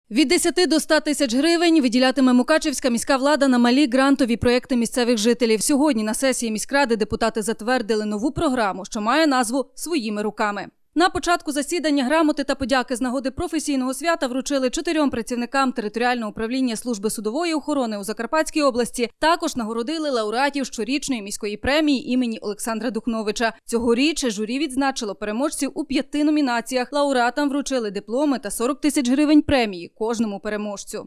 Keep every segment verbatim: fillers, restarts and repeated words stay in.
Від десяти до ста тисяч гривень виділятиме Мукачівська міська влада на малі грантові проєкти місцевих жителів. Сьогодні на сесії міськради депутати затвердили нову програму, що має назву «Своїми руками». На початку засідання грамоти та подяки з нагоди професійного свята вручили чотирьом працівникам територіального управління служби судової охорони у Закарпатській області. Також нагородили лауреатів щорічної міської премії імені Олександра Духновича. Цьогоріч журі відзначило переможців у п'яти номінаціях. Лауреатам вручили дипломи та сорок тисяч гривень премії кожному переможцю.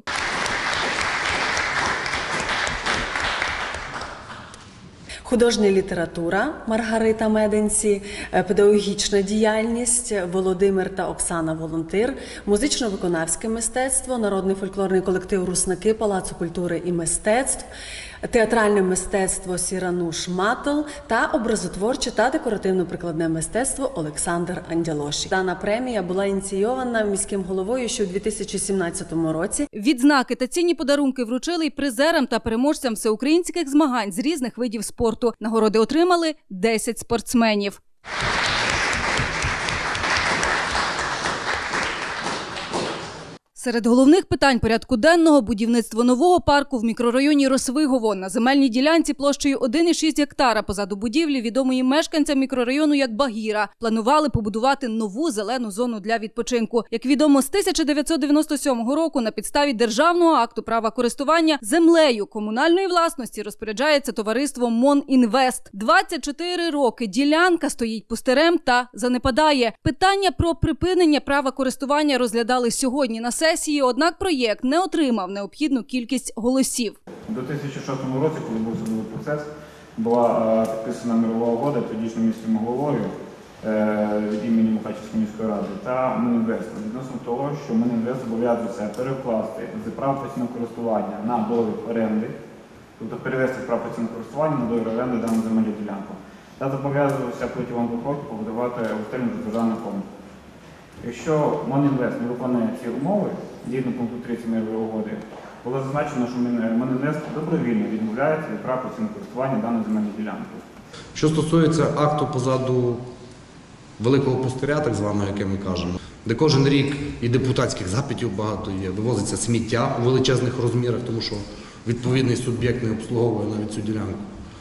Художня література Маргарита Меденці, педагогічна діяльність Володимир та Оксана Волонтир, музично-виконавське мистецтво, народний фольклорний колектив «Русники» Палацу культури і мистецтв, театральне мистецтво Сірануш Матл та образотворче та декоративно-прикладне мистецтво Олександр Андялоші. Дана премія була ініційована міським головою ще у дві тисячі сімнадцятому році. Відзнаки та цінні подарунки вручили й призерам та переможцям всеукраїнських змагань з різних видів спорту. Нагороди отримали десять спортсменів. Серед головних питань порядку денного – будівництво нового парку в мікрорайоні Росвигово на земельній ділянці площею один цілих шість гектара позаду будівлі, відомої мешканцям мікрорайону як Багіра. Планували побудувати нову зелену зону для відпочинку. Як відомо, з тисяча дев'ятсот дев'яносто сьомого року на підставі державного акту права користування землею комунальної власності розпоряджається товариство «Монінвест». двадцять чотири роки ділянка стоїть пустирем та занепадає. Питання про припинення права користування розглядали сьогодні на сесії. Однак проєкт не отримав необхідну кількість голосів. У дві тисячі шостому році, коли був судовий процес, була підписана мирова угода тодішнім міським головою від імені Мукачівської міської ради та Монінвесту відносно того, що Монінвест зобов'язується перекласти з прав постійного користування на договір оренди, тобто перевести з прав постійного користування на договір оренди дану земельну ділянку, та зобов'язувався протягом двох років побудувати обстеження державний фонд. Якщо Монінвест не виконує ці умови, згідно пункту тридцять мирової угоди, було зазначено, що Монінвест добровільно відмовляється від прав постійного користування даної земельної ділянки. Що стосується акту позаду великого пустиря, так званого, яке ми кажемо, де кожен рік і депутатських запитів багато є, вивозиться сміття у величезних розмірах, тому що відповідний суб'єкт не обслуговує навіть цю ділянку.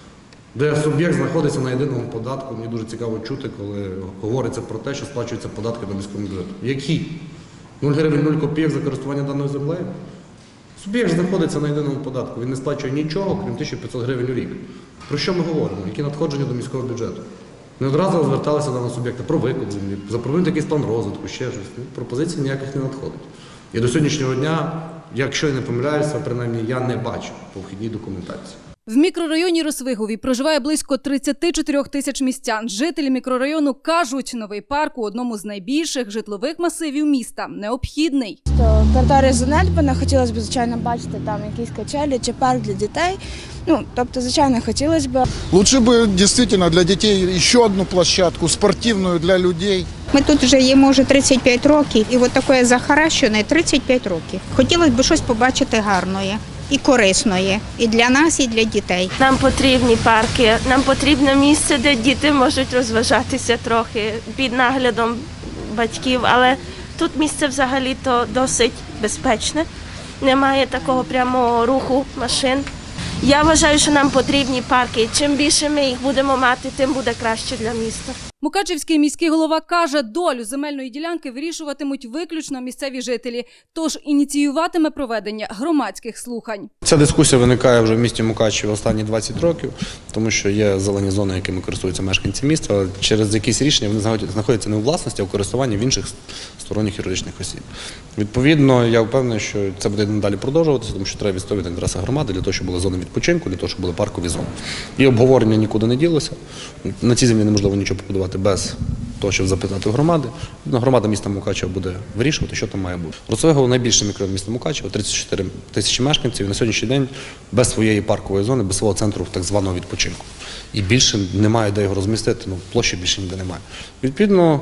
Де суб'єкт знаходиться на єдиному податку, мені дуже цікаво чути, коли говориться про те, що сплачуються податки до міського бюджету. Які? нуль гривень, нуль копійок за користування даною землею? Суб'єкт знаходиться на єдиному податку, він не сплачує нічого, крім тисячі п'ятсот гривень у рік. Про що ми говоримо? Які надходження до міського бюджету? Не одразу зверталися до даного суб'єкта про викуп землі, запропонують якийсь план розвитку, ще щось. Пропозицій ніяких не надходить. І до сьогоднішнього дня, якщо я не помиляюся, принаймні я не бачу по вхідній документації. В мікрорайоні Росвигові проживає близько тридцяти чотирьох тисяч містян. Жителі мікрорайону кажуть, новий парк у одному з найбільших житлових масивів міста необхідний. Територія занедбана, хотілося б, звичайно, бачити там якісь качелі чи парк для дітей. Ну, тобто, звичайно, хотілося б. Лучше б, дійсно, для дітей ще одну площадку, спортивну для людей. Ми тут вже є, вже тридцять п'ять років, і от таке захаращене тридцять п'ять років. Хотілося б щось побачити гарної і корисної, і для нас, і для дітей. Нам потрібні парки, нам потрібне місце, де діти можуть розважатися трохи під наглядом батьків, але тут місце взагалі-то досить безпечне, немає такого прямого руху машин. Я вважаю, що нам потрібні парки. Чим більше ми їх будемо мати, тим буде краще для міста. Мукачівський міський голова каже, долю земельної ділянки вирішуватимуть виключно місцеві жителі, тож ініціюватиме проведення громадських слухань. Ця дискусія виникає вже в місті Мукачеві останні двадцять років, тому що є зелені зони, якими користуються мешканці міста, але через якісь рішення вони знаходяться не у власності, а у користуванні в інших сторонніх юридичних осіб. Відповідно, я впевнений, що це буде надалі продовжуватися, тому що треба відстоювати інтереси громади для того, щоб були зони відпочинку, для того, щоб були паркові зони. І обговорення нікуди не ділося. На цій землі неможливо нічого побудувати без того, щоб запитати у громади. Громада міста Мукачева буде вирішувати, що там має бути. Росвигово – найбільший мікрорайон міста Мукачева, тридцять чотири тисячі мешканців, і на сьогоднішній день без своєї паркової зони, без свого центру так званого відпочинку. І більше немає де його розмістити, ну, площі більше ніде немає. Відповідно,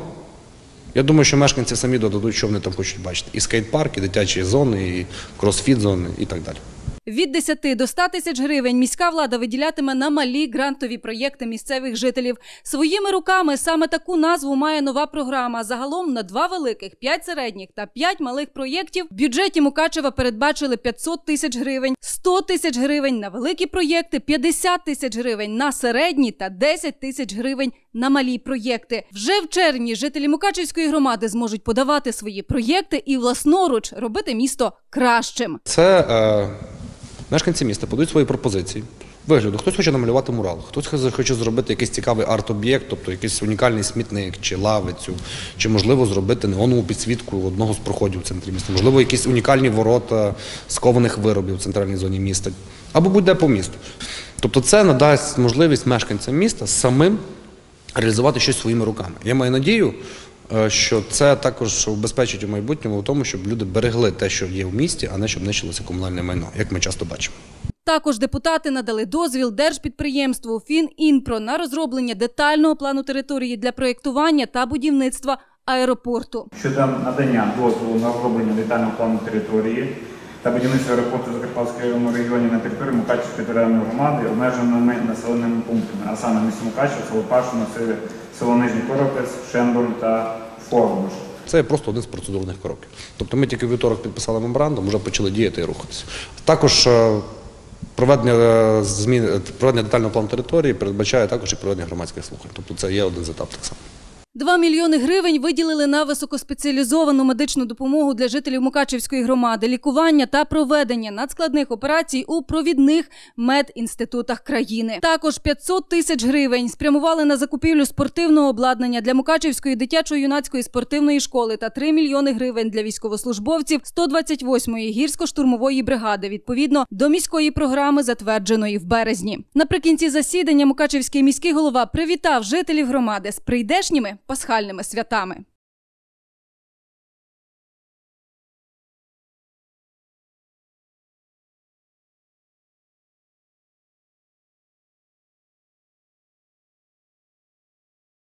я думаю, що мешканці самі додадуть, що вони там хочуть бачити. І скейт-парк, і дитячі зони, і кросфіт-зони, і так далі. Від десяти до ста тисяч гривень міська влада виділятиме на малі грантові проєкти місцевих жителів. Своїми руками саме таку назву має нова програма. Загалом на два великих, п'ять середніх та п'ять малих проєктів в бюджеті Мукачева передбачили п'ятсот тисяч гривень, сто тисяч гривень на великі проєкти, п'ятдесят тисяч гривень на середні та десять тисяч гривень на малі проєкти. Вже в червні жителі Мукачевської громади зможуть подавати свої проєкти і власноруч робити місто кращим. Це е, мешканці міста подають свої пропозиції. Вигляду, хтось хоче намалювати мурал, хтось хоче зробити якийсь цікавий арт-об'єкт, тобто якийсь унікальний смітник чи лавицю, чи, можливо, зробити неонову підсвітку одного з проходів в центрі міста, можливо, якісь унікальні ворота з кованих виробів в центральній зоні міста, або будь-де по місту. Тобто це надасть можливість мешканцям міста самим реалізувати щось своїми руками. Я маю надію, що це також убезпечить у майбутньому в тому, щоб люди берегли те, що є в місті, а не щоб нищилося комунальне майно, як ми часто бачимо. Також депутати надали дозвіл держпідприємству «Фінінпро» на розроблення детального плану території для проєктування та будівництва аеропорту. Щодо надання дозволу на розроблення детального плану території та будівництва аеропорту в Закарпатському районі на території Мукачевської територіальної громади обмеженими населеними пунктами, а саме місто Мукачев, село Пашино, село Нижній Коропець, Шенбурн та Форбуш. Це просто один з процедурних кроків. Тобто ми тільки в вівторок підписали меморандум, вже почали діяти і рухатися. Також проведення, змін, проведення детального плану території передбачає також і проведення громадських слухань. Тобто це є один з етапів так само. Два мільйони гривень виділили на високоспеціалізовану медичну допомогу для жителів Мукачевської громади, лікування та проведення надскладних операцій у провідних медінститутах країни. Також п'ятсот тисяч гривень спрямували на закупівлю спортивного обладнання для Мукачевської дитячо-юнацької спортивної школи та три мільйони гривень для військовослужбовців сто двадцять восьмої гірсько-штурмової бригади, відповідно до міської програми, затвердженої в березні. Наприкінці засідання Мукачевський міський голова привітав жителів громади з прийдешніми пасхальними святами.